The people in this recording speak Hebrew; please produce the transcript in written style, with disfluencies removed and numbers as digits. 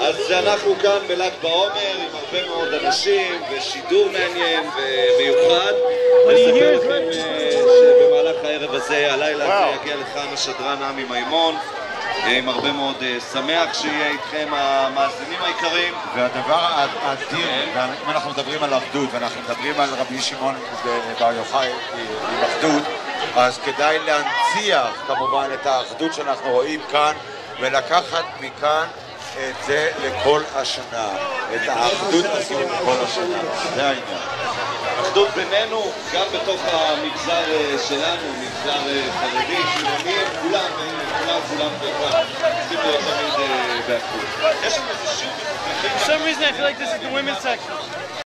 אז אנחנו כאן בל"ג בעומר עם הרבה מאוד אנשים ושידור מעניין ומיוחד. נספר לכם שבמהלך הערב הזה, הלילה הזה, יגיע לכאן השדרן עמי מימון עם הרבה מאוד שמח שיהיה איתכם המאזינים העיקריים. והדבר האדיר, אם אנחנו מדברים על אחדות ואנחנו מדברים על רבי שמעון בר יוחאי עם אחדות, אז כדאי להנציח כמובן את האחדות שאנחנו רואים כאן ולקחת מכאן את זה לכל השנה, את האחדות הזו לכל השנה, זה העניין. אחדות בינינו, גם בתוך המגזר שלנו, מגזר חרדי, חילונים, כולם ביחד, צריכים להיות תמיד באחדות. יש לנו איזה שיר, For some reason I feel like this is the women's section.